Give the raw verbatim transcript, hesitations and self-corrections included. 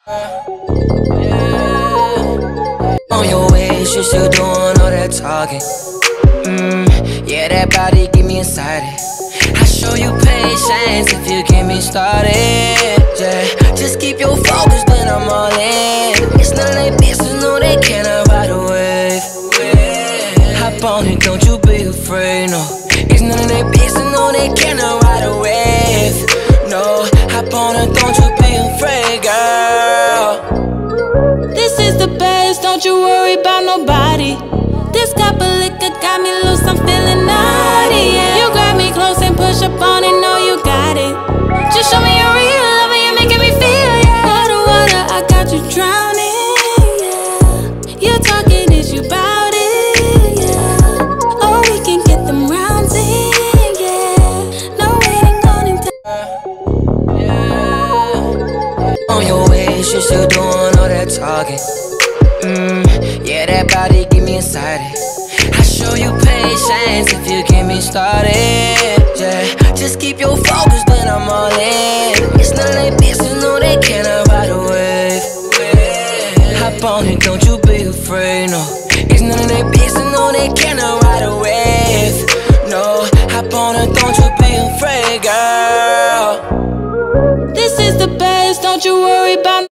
On your ways, you still doing all that talking. Mm, yeah, that body get me excited. I show you patience if you get me started. Yeah, just keep your focus, then I'm all in. It's none of their business, no, they cannot ride a wave. Hop on it, don't you be afraid, no. It's none of their business, no, they cannot ride a wave. No, hop on it, don't you be afraid, girl. This is the best, don't you worry about nobody. This cup of liquor got me loose, I'm feeling naughty, yeah. You grab me close and push up on it, know you got it. Just show me your real love and you're making me feel, yeah. Water, water, I got you drowning, yeah. You talking, is you bout it, yeah. Oh, we can get them rounds in, yeah. No waiting on in time. Yeah. On your ways, you still doing all that talking. Mm, yeah, that body get me excited. I show you patience if you get me started. Yeah, just keep your focus, then I'm all in. It's none of their business, no, they cannot ride a wave. Hop on it, don't you be afraid, no. It's none of their business, no, they cannot ride a wave. No, hop on it, don't you be afraid, girl. This is the best, don't you worry about